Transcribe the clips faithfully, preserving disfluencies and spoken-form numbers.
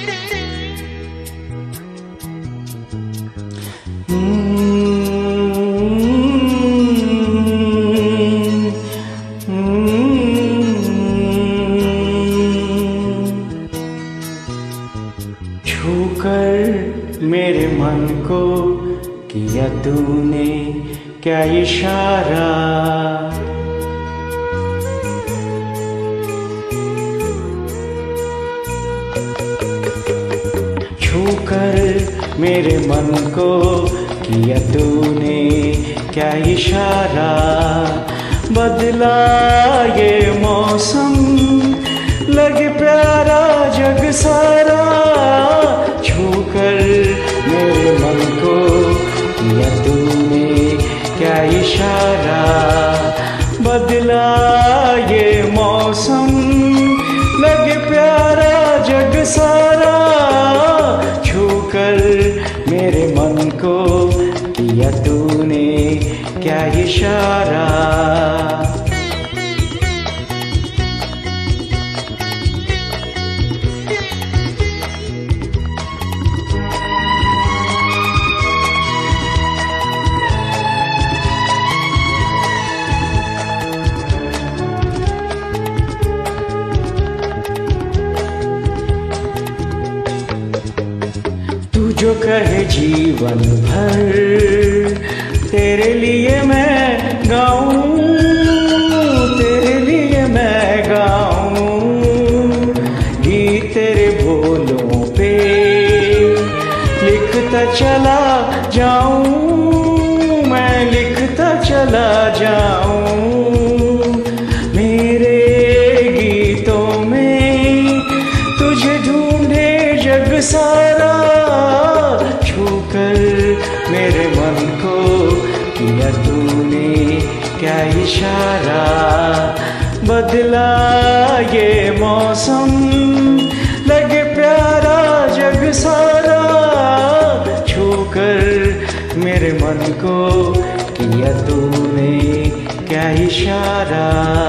छूकर मेरे मन को किया तूने क्या इशारा, छूकर मेरे मन को किया तूने क्या इशारा। बदला ये मौसम लगे प्यारा जग सारा, छूकर मेरे मन को किया तूने क्या इशारा। बदला ये मौसम लगे प्यारा जग सारा, छूकर मेरे मन को किया तूने क्या इशारा। जो कहे जीवन भर तेरे लिए मैं गाऊं, तेरे लिए मैं गाऊं, गीत तेरे बोलों पे लिखता चला जाऊं, मैं लिखता चला जाऊं। मेरे गीतों में तुझे ढूंढे जग सारा, छूकर मेरे मन को किया तूने क्या इशारा। बदला ये मौसम लगे प्यारा जग सारा, छूकर मेरे मन को किया तूने क्या इशारा।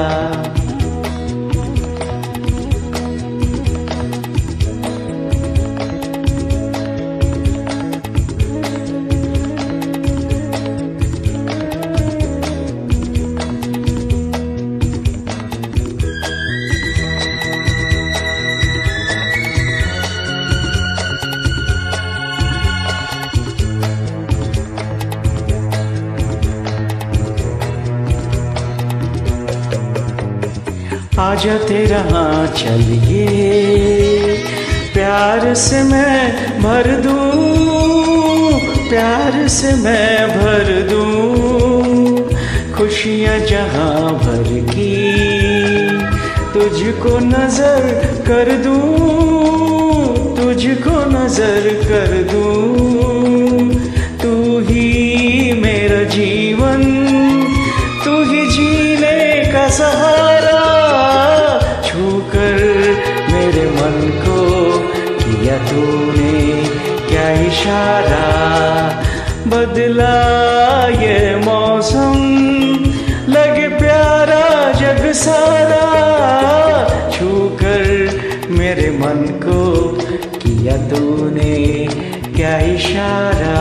आजा तेरा हाँ चलिए, प्यार से मैं भर दूं, प्यार से मैं भर दूं, खुशियाँ जहाँ भर की तुझको नजर कर दूं, तुझको नजर कर दूं। तू ही मेरा जीवन, तू ही जीने का सहारा, छूकर मेरे मन को किया तूने क्या इशारा। बदला ये मौसम लगे प्यारा जग सारा, छूकर मेरे मन को किया तूने क्या इशारा।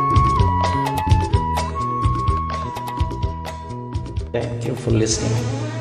Thank you for listening.